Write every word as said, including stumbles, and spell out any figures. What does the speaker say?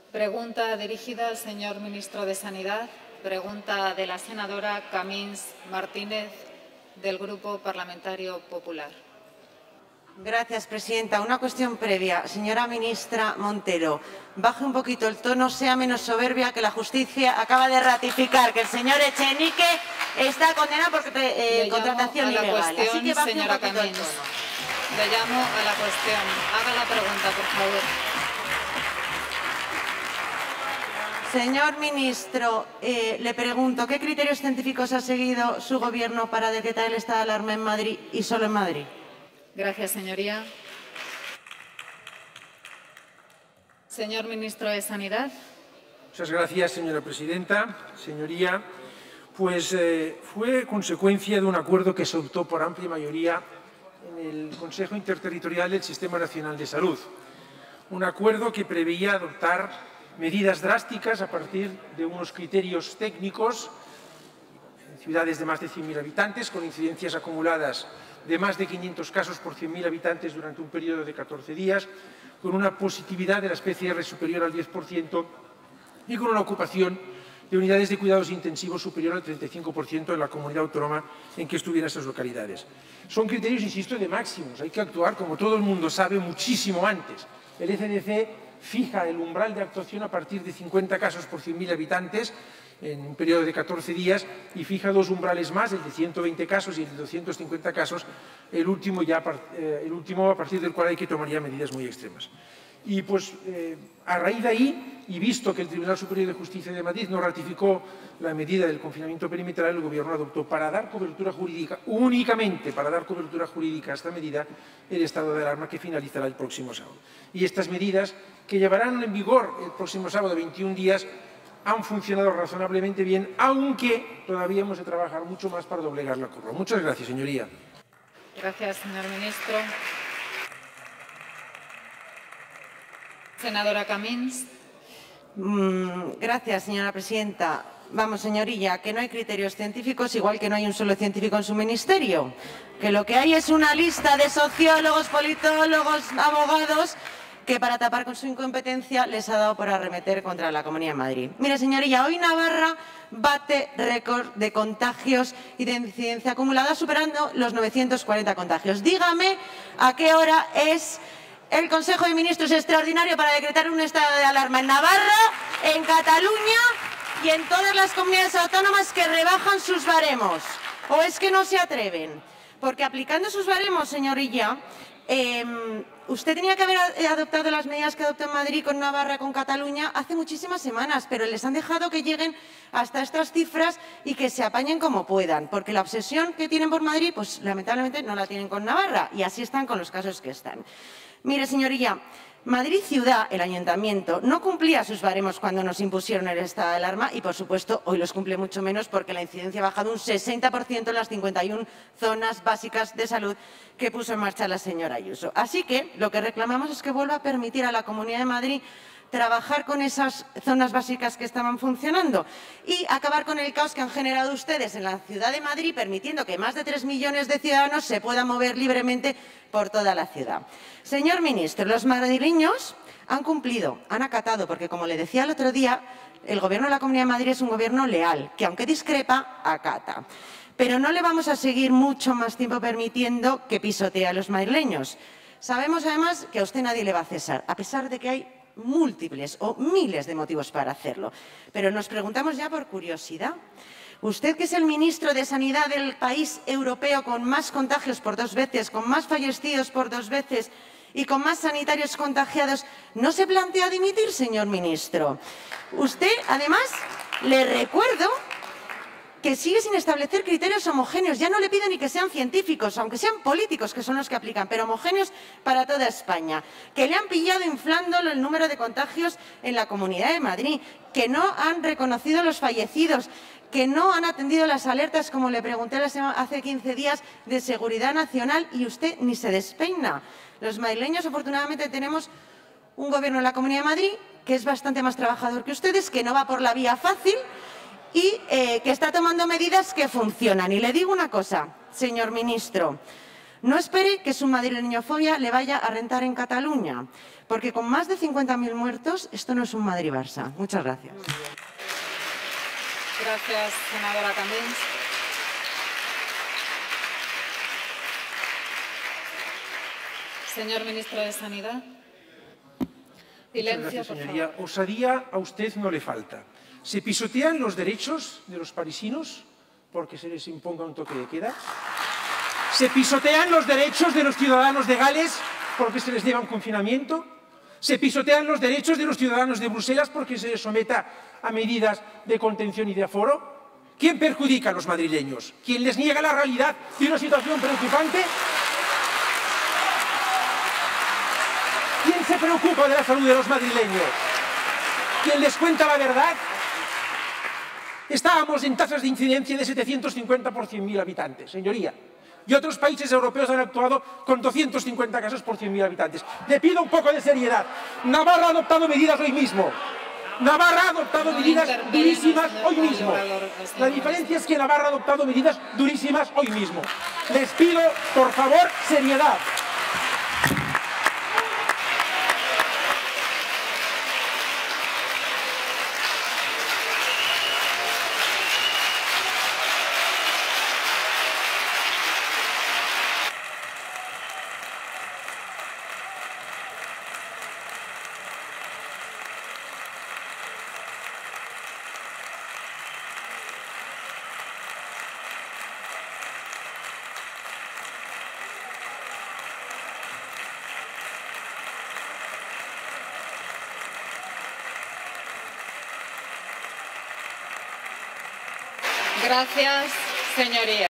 Pregunta dirigida al señor ministro de Sanidad. Pregunta de la senadora Camins Martínez, del Grupo Parlamentario Popular. Gracias, presidenta. Una cuestión previa. Señora ministra Montero, baje un poquito el tono, sea menos soberbia, que la justicia acaba de ratificar que el señor Echenique está condenado por eh, contratación ilegal. Cuestión, Así que baje señora un poquito Camins. el tono. Le llamo a la cuestión. Haga la pregunta, por favor. Señor ministro, eh, le pregunto, ¿qué criterios científicos ha seguido su Gobierno para decretar el estado de alarma en Madrid y solo en Madrid? Gracias, señoría. Señor ministro de Sanidad. Muchas gracias, señora presidenta. Señoría, pues eh, fue consecuencia de un acuerdo que se adoptó por amplia mayoría en el Consejo Interterritorial del Sistema Nacional de Salud. Un acuerdo que preveía adoptar medidas drásticas a partir de unos criterios técnicos en ciudades de más de cien mil habitantes, con incidencias acumuladas de más de quinientos casos por cien mil habitantes durante un periodo de catorce días, con una positividad de las P C R superior al diez por ciento y con una ocupación de unidades de cuidados intensivos superior al treinta y cinco por ciento en la comunidad autónoma en que estuvieran esas localidades. Son criterios, insisto, de máximos. Hay que actuar, como todo el mundo sabe, muchísimo antes. El E C D C fija el umbral de actuación a partir de cincuenta casos por cien mil habitantes en un periodo de catorce días y fija dos umbrales más, el de ciento veinte casos y el de doscientos cincuenta casos, el último, ya, eh, el último a partir del cual hay que tomar ya medidas muy extremas. Y pues eh, a raíz de ahí, y visto que el Tribunal Superior de Justicia de Madrid no ratificó la medida del confinamiento perimetral, el Gobierno adoptó para dar cobertura jurídica, únicamente para dar cobertura jurídica a esta medida, el estado de alarma que finalizará el próximo sábado. Y estas medidas, que llevarán en vigor el próximo sábado veintiún días, han funcionado razonablemente bien, aunque todavía hemos de trabajar mucho más para doblegar la curva. Muchas gracias, señoría. Gracias, señor ministro. Senadora Camins. Mm, gracias, señora presidenta. Vamos, señorilla, que no hay criterios científicos, igual que no hay un solo científico en su ministerio. Que lo que hay es una lista de sociólogos, politólogos, abogados, que para tapar con su incompetencia les ha dado por arremeter contra la Comunidad de Madrid. Mire, señorilla, hoy Navarra bate récord de contagios y de incidencia acumulada, superando los novecientos cuarenta contagios. Dígame a qué hora es el Consejo de Ministros extraordinario para decretar un estado de alarma en Navarra, en Cataluña y en todas las comunidades autónomas que rebajan sus baremos. ¿O es que no se atreven? Porque aplicando sus baremos, señorilla, eh, usted tenía que haber adoptado las medidas que adoptó en Madrid con Navarra, con Cataluña, hace muchísimas semanas, pero les han dejado que lleguen hasta estas cifras y que se apañen como puedan, porque la obsesión que tienen por Madrid, pues lamentablemente no la tienen con Navarra, y así están con los casos que están. Mire, señorilla, Madrid Ciudad, el ayuntamiento, no cumplía sus baremos cuando nos impusieron el estado de alarma y, por supuesto, hoy los cumple mucho menos porque la incidencia ha bajado un sesenta por ciento en las cincuenta y una zonas básicas de salud que puso en marcha la señora Ayuso. Así que lo que reclamamos es que vuelva a permitir a la Comunidad de Madrid trabajar con esas zonas básicas que estaban funcionando y acabar con el caos que han generado ustedes en la ciudad de Madrid, permitiendo que más de tres millones de ciudadanos se puedan mover libremente por toda la ciudad. Señor ministro, los madrileños han cumplido, han acatado, porque como le decía el otro día, el Gobierno de la Comunidad de Madrid es un Gobierno leal, que aunque discrepa, acata. Pero no le vamos a seguir mucho más tiempo permitiendo que pisotee a los madrileños. Sabemos además que a usted nadie le va a cesar, a pesar de que hay múltiples o miles de motivos para hacerlo. Pero nos preguntamos ya por curiosidad. Usted, que es el ministro de Sanidad del país europeo con más contagios por dos veces, con más fallecidos por dos veces y con más sanitarios contagiados, ¿no se plantea dimitir, señor ministro? Usted, además, le recuerdo que sigue sin establecer criterios homogéneos. Ya no le pido ni que sean científicos, aunque sean políticos, que son los que aplican, pero homogéneos para toda España. Que le han pillado inflando el número de contagios en la Comunidad de Madrid, que no han reconocido los fallecidos, que no han atendido las alertas, como le pregunté hace quince días, de seguridad nacional, y usted ni se despeina. Los madrileños, afortunadamente, tenemos un Gobierno en la Comunidad de Madrid que es bastante más trabajador que ustedes, que no va por la vía fácil y eh, que está tomando medidas que funcionan. Y le digo una cosa, señor ministro, No espere que su madrileñofobia le vaya a rentar en Cataluña, porque con más de cincuenta mil muertos, esto no es un Madrid-Barça. Muchas gracias. Gracias, senadora Camins. Señor ministro de Sanidad. Silencio, Muchas gracias, por señoría. favor. Osadía a usted no le falta. Se pisotean los derechos de los parisinos porque se les imponga un toque de queda. Se pisotean los derechos de los ciudadanos de Gales porque se les lleva un confinamiento. Se pisotean los derechos de los ciudadanos de Bruselas porque se les someta a medidas de contención y de aforo. ¿Quién perjudica a los madrileños? ¿Quién les niega la realidad de una situación preocupante? ¿Quién se preocupa de la salud de los madrileños? ¿Quién les cuenta la verdad? Estábamos en tasas de incidencia de setecientos cincuenta por cien mil habitantes, señoría. Y otros países europeos han actuado con doscientos cincuenta casos por cien mil habitantes. Le pido un poco de seriedad. Navarra ha adoptado medidas hoy mismo. Navarra ha adoptado No medidas intervenga, durísimas señor hoy mismo. Obrador, señor La diferencia es que Navarra ha adoptado medidas durísimas hoy mismo. Les pido, por favor, seriedad. Gracias, señoría.